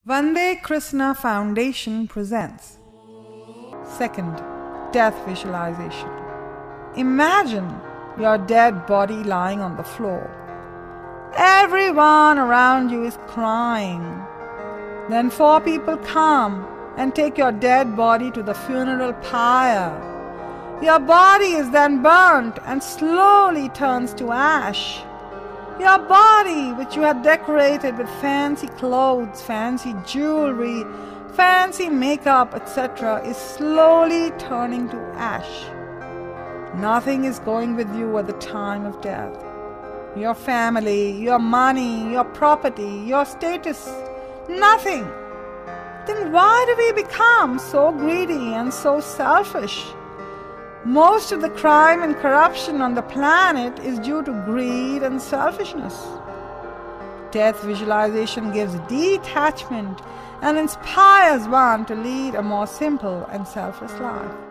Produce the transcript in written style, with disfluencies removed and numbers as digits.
Vande Krishna Foundation presents Second, Death Visualization. Imagine your dead body lying on the floor. Everyone around you is crying. Then 4 people come and take your dead body to the funeral pyre. Your body is then burnt and slowly turns to ash. Your body, which you had decorated with fancy clothes, fancy jewelry, fancy makeup, etc., is slowly turning to ash. Nothing is going with you at the time of death. Your family, your money, your property, your status, nothing. Then why do we become so greedy and so selfish? Most of the crime and corruption on the planet is due to greed and selfishness. Death visualization gives detachment and inspires one to lead a more simple and selfless life.